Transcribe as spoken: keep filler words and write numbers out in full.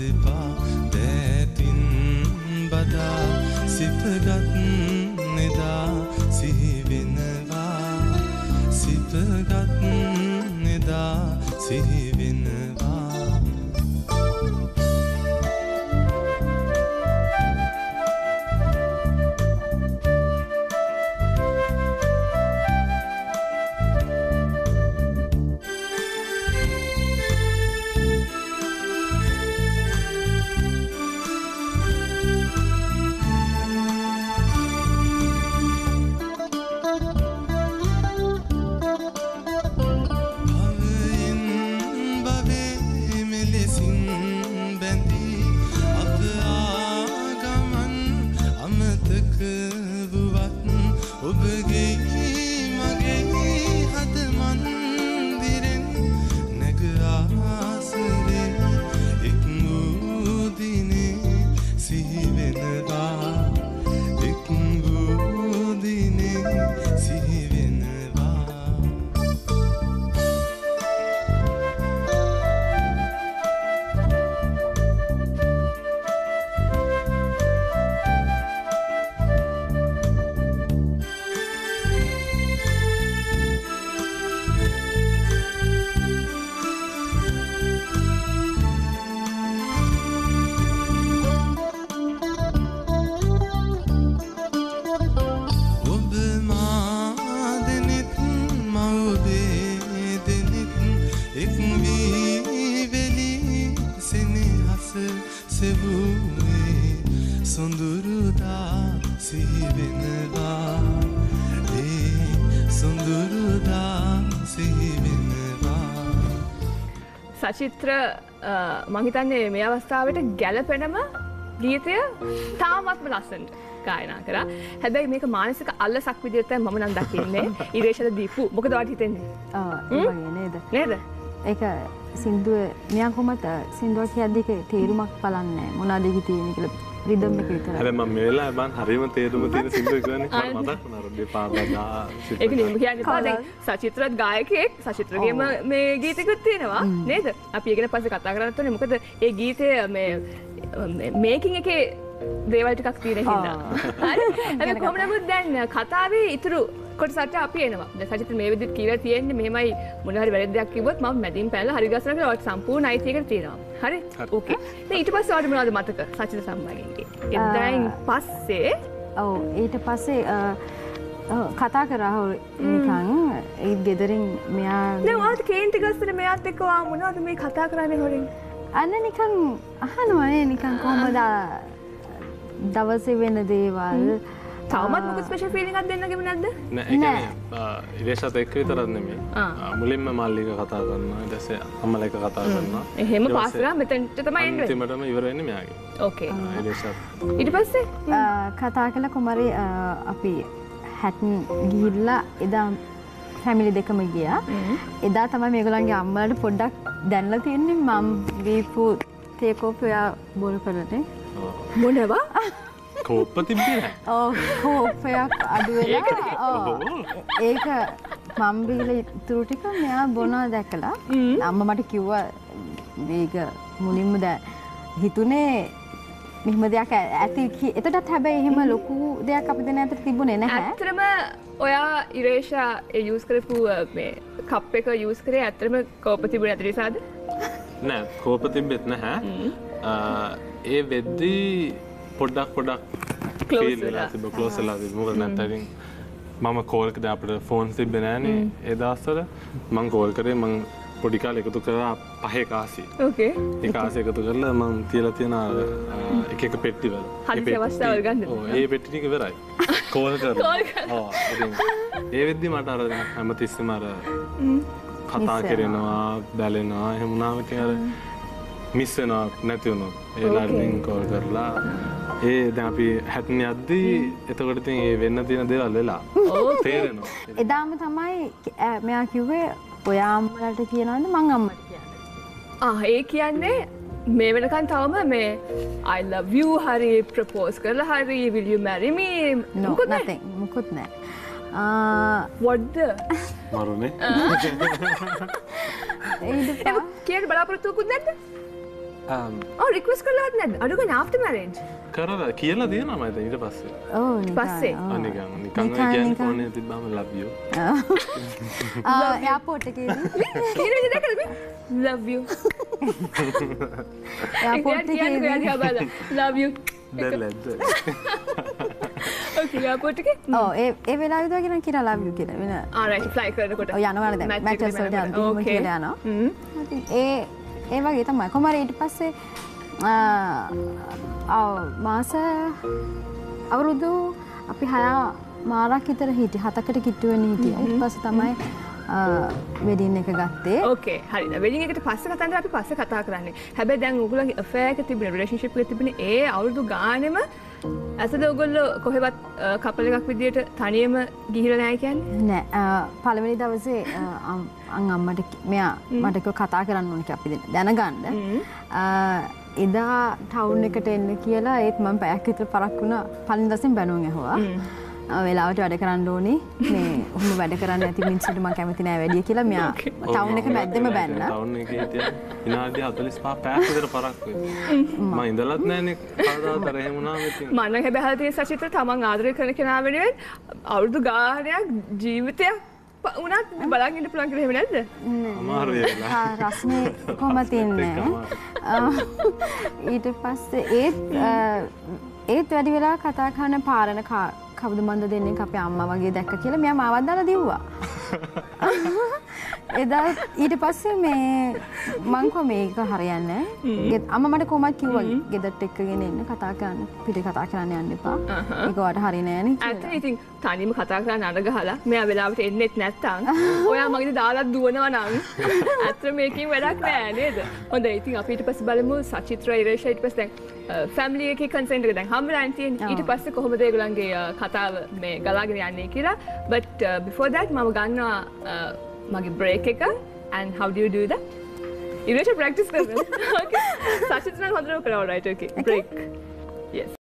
දෙපා දැතින් බදා සිපගත් නෙදා සිහි වෙනවා සිපගත් නෙදා සිහි වෙනවා සචිත්‍ර මං හිතන්නේ මේ අවස්ථාවට ගැළපෙනම ගීතය තාමත්ම ලස්සනට ගායනා කරා. හැබැයි මේක මානසික අල්ලසක් විදිහට මම නම් දකින්නේ. ඉරේෂල දීපු. මොකද ඔයාලට හිතෙන්නේ? ආ ඒ වගේ නේද? නේද? ඒක සින්දුව මෙයා කොහමද සින්දුව කියද්දි ඒක තේරුමක් බලන්නේ මොනවද ඒකේ තියෙන්නේ කියලා රිද්ම් එක විතරයි. හැබැයි මම මේ වෙලාවේ මම හරියම තේරුම තියෙන සින්දුව කියන්නේ මට මතක් වුණා දෙපා බදා ඒක නෙමෙයි කියන්නේ දැන් සචිත්‍රත් ගායකයෙක් සචිත්‍රගේම මේ ගීතකුත් තියෙනවා නේද? අපි ඒක ගැන පස්සේ කතා කරන්නත් ඕනේ. මොකද ඒ ගීතය මේ මේකින් එකේ දේවල් ටිකක් තියෙන හින්දා. හරි. හැබැයි කොහොම නමුත් දැන් කතාවේ ඉතුරු කොටසට අපි එනවා. දැන් සචිත්‍ර මේ විදිහට කියලා තියෙන්නේ මෙහෙමයි මොන හරි වැරදි දෙයක් කිව්වොත් මම මැදින් පැනලා හරි ගස්සනවා කියලා ඔයාලට සම්පූර්ණ අයිතියකට තියෙනවා. හරි? ඕකේ. දැන් ඊට පස්සේ ඔයාලට මොනවද මතක සචිත්‍ර සම්බන්ධයෙන්? එදායින් පස්සේ ඔව් ඊට පස්සේ කතා කරා නිකන් ඒ ගෙදරින් මෙයා දැන් ඔයාලට කේන්ති ගස්සන මෙයාත් එක්ක ඔයා මොනවද මේ කතා කරන්නේ හොරෙන්? අන්න නිකන් අහනවානේ නිකන් කොහමද දවසේ වෙන දේවල් තාමත් මොකද ස්පෙෂල් ෆීලිං එකක් දෙන්නගෙම නැද්ද? නෑ ඒ කියන්නේ ඉරේෂත් එක්ක විතරක් නෙමෙයි. මුලින්ම මල්ලික කතා කරනවා ඊට පස්සේ අම්මලා එක්ක කතා කරනවා. එහෙම පාස් කරා මෙතනට තමයි එන්නේ. අන්තිමටම ඉවර වෙන්නේ මෙයාගේ. ඕකේ. ඉරේෂත් ඊට පස්සේ කතා කළා කුමාරි අපි හැටන් ගිහිල්ලා එදා ෆැමිලි දෙකම ගියා. එදා තමයි මේගොල්ලන්ගේ අම්මලාට පොඩ්ඩක් දැනලා තියෙන්නේ මම දීපු තේ කෝප්පය බෝල් කරලා මොනවා? කෝප්ප තිබ්බේ නැහැ. ඔව් කෝප්පයක් අඩු වෙලා. ඔව්. ඒක මම බීලා ඉතුරු ටික මෙයා බොනවා දැකලා අම්මා මට කිව්වා මේක මුලින්ම දැන් හිතුනේ මෙහෙම දෙයක් ඇති එතටත් හැබැයි එහෙම ලොකු දෙයක් අපි දෙන අතර තිබුණේ නැහැ. ඇත්තටම ඔයා ඉරේෂා ඒ යූස් කරපු මේ කප් එක යූස් කරේ ඇත්තටම කෝප තිබුණේ නැති නිසාද? නෑ කෝප තිබෙත් නැහැ. ඒ වෙද්දී පොඩ්ඩක් පොඩ්ඩක් ක්ලෝස් වෙලා තිබ්බ ක්ලෝස් වෙලා තිබ්බ මොකද නැත්නම් මම කෝල් කරලා අපිට ෆෝන් තිබ්බේ නෑනේ ඒ දවස්වල මම කෝල් කරේ මම පොඩි කාලේ එකතු කරා පහේ කාසි. ඕකේ. ඒ කාසි එකතු කරලා මම තියලා තියෙන එක එක පෙට්ටි වල. හදිසි අවස්ථාවල් ගන්නද? ඔව් ඒ පෙට්ටි ටික ඉවරයි. කෝල් කරලා. ඔව්. ඉතින් ඒ වෙද්දි මට අර හැමතිස්සෙම අර කතා කරනවා බැලෙනවා එහෙම වුණාම ඉතින් අර මිස් වෙනවා නැති වුණොත් ඒ ලාඩින් කෝල් කරලා ඒ දැන් අපි හැටන් යද්දී එතකොට ඉතින් ඒ වෙන්න තියෙන දේවල් වෙලා තේරෙනවා. එදාම තමයි මෙයා කිව්වේ ඔයා අම්මලාට කියනවද මං අම්මට කියන්නද? ආ ඒ කියන්නේ මේ වෙනකන් තවම මේ I love you හරි ප්‍රොපෝස් කරලා හරි will you marry me මොකුත් නැහැ. මොකුත් නැහැ. what the මරුනේ. ඒක කියන්න බලාපොරොත්තුකුත් නැද්ද? ඔව් රික්වෙස්ට් කරලාවත් නැද්ද? අඩු ගන්න after marriage. කරලා කියලා දෙනවා මම දැන් ඊට පස්සේ. ඔව් පස්සේ. ආ නිකන් නිකන් කියන්නේ ෆෝනේ තිබ්බම love you. ආ එයාපෝට් එකේදී කියන විදිහ දැකලා love you. එයාපෝට් එකේදී love you. දැන් ලැද්ද. Okay එයාපෝට් එකේ. ඔව් ඒ ඒ වෙලාවෙද වගේ කියලා love you කියලා වෙන. ආ රයිට් ෆ්ලයි කරනකොට. ඔය යනවනේ දැන් මැචස් වලට යනවා කියලා යනවා. හ්ම්. ඒ ඒ වගේ තමයි. කොහමද ඊට පස්සේ මාස අවුරුදු අපි හය මාරක් විතර හිටියේ. හතකට කිට්ටු වෙන්න හිටියා. ඊට පස්සේ තමයි වෙඩින් එක ගත්තේ. ඕකේ හරි. වෙඩින් එකට පස්සේ කතා කරලා අපි පස්සේ කතා කරන්නේ. හැබැයි දැන් ඔයගොල්ලෝගේ affair එක තිබුණේ රිලේෂන්ෂිප් එක තිබුණේ ඒ අවුරුදු ගානෙම ඇසද ඔයගොල්ලෝ කොහෙවත් කපල් එකක් විදියට තනියම ගිහිල්ලා නැහැ කියන්නේ? නෑ. පළවෙනි දවසේ අන් අම්මට මෙයා මට කිව්ව කතා කරන්න ඕනේ කියලා අපි දැනගන්න. එදා ටවුන් එකට එන්න කියලා ඒත් මම පැයක් විතර පරක් වුණා. පළවෙනි දවසෙන් බැනුම් ඇහුවා. වෙලාවට වැඩ කරන්න ඕනේ. මේ ඔහොම වැඩ කරන්න නැති මිනිස්සුන්ට මම කැමති නෑ වැඩි කියලා මෙයා ටවුන් එක මැද්දෙම බැන්නා. ටවුන් එකේ හිටියා විනාඩි හතළිස් පහ පැයක් විතර පරක් වෙයි. මම ඉඳලත් නෑනේ කවදාවත් එහෙම වුණාම ඉතින්. මම නම් හැබැයි අහලා තියෙන සචිත්‍ර තමන් ආදරය කරන කෙනා වෙනුවෙන් අවුරුදු ගානක් ජීවිතයක් උනත් බලන් ඉන්න පුළුවන් කියලා එහෙම නැද්ද? අමාරු වෙලා. හා රස්නේ කොහොම තියන්නේ? ඊට පස්සේ ඒත් ඒත් වැඩි වෙලා කතා කරන පාරන කවුද මන්ද දෙන්නේ අපේ අම්මා වගේ දැක්ක කියලා මෙයා මාවත් දාලා දිව්වා. එදා ඊට පස්සේ මේ මං කො මේක හරියන්නේ නැහැ. අම්මා මට කොහොමද කිව්වා ගෙදරට එක්කගෙන එන්න කතා කරන්න පිටේ කතා කරන්න යන්න එපා. ඒක වට හරියන්නේ නැහැ නේ. ඇත්තට ඉතින් තනියම කතා කරන්න අඬ ගහලා මෙයා වෙලාවට එන්නෙත් නැත්තම් ඔයා මගේ දාලා දුවනවා නම් ඇත්තට මේකෙන් වැඩක් නෑ නේද? හොඳයි ඉතින් අපි ඊට පස්සේ බලමු සචිත්‍ර ඉරේෂා ඊට පස්සේ දැන් ෆැමිලි එකේ කන්සර්න් එක දැන් හම්බෙලා තියෙන්නේ. ඊට පස්සේ කොහොමද ඒගොල්ලන්ගේ කතාව මේ ගලාගෙන යන්නේ කියලා. but uh, before that මම ගන්නවා මගේ break එක and how do you do that? Iresha practice කරනවා. okay. සචිත්‍ර නම් හොඳට කරනවා right okay. break. Yes.